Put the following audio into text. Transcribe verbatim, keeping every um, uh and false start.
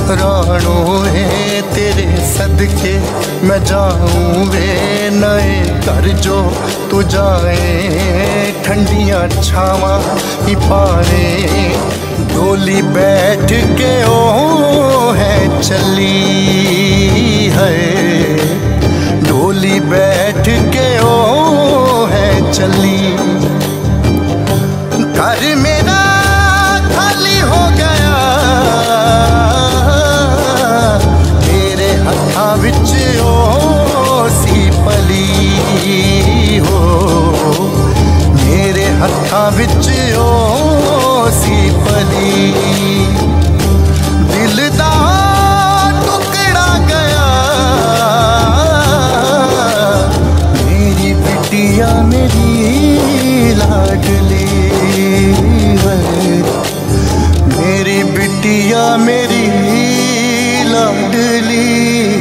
राणो वे तेरे सदके मैं जाऊं वे नए घर जो तू जाए ठंडियां छावा ही पावे। डोली बैठ के ओ है चली है, डोली बैठ के ओ है चली। घर मेरा खाली हो गया मेरे हत्थां विच ओ सी पली हो, मेरे हत्थां विच ओ सी पली। दिल दा टुकड़ा गया मेरी बिटिया मेरी लाडली है, मेरी बिटिया मेरी लाडली।